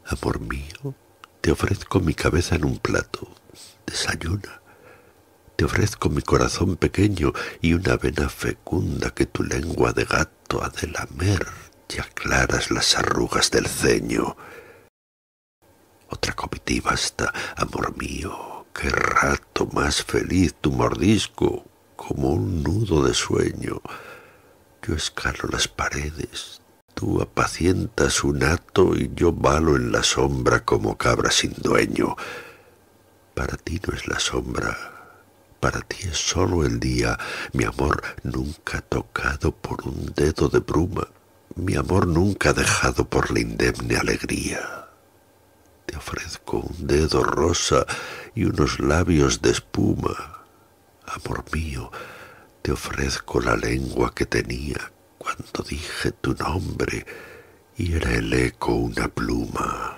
Amor mío, te ofrezco mi cabeza en un plato. Desayuna. Te ofrezco mi corazón pequeño y una vena fecunda que tu lengua de gato ha de lamer y aclaras las arrugas del ceño. Otra comitiva hasta, amor mío, qué rato más feliz tu mordisco, como un nudo de sueño. Yo escalo las paredes, tú apacientas un hato y yo balo en la sombra como cabra sin dueño. Para ti no es la sombra, para ti es solo el día, mi amor nunca tocado por un dedo de bruma, mi amor nunca dejado por la indemne alegría. Te ofrezco un dedo rosa y unos labios de espuma. Amor mío, te ofrezco la lengua que tenía cuando dije tu nombre y era el eco una pluma.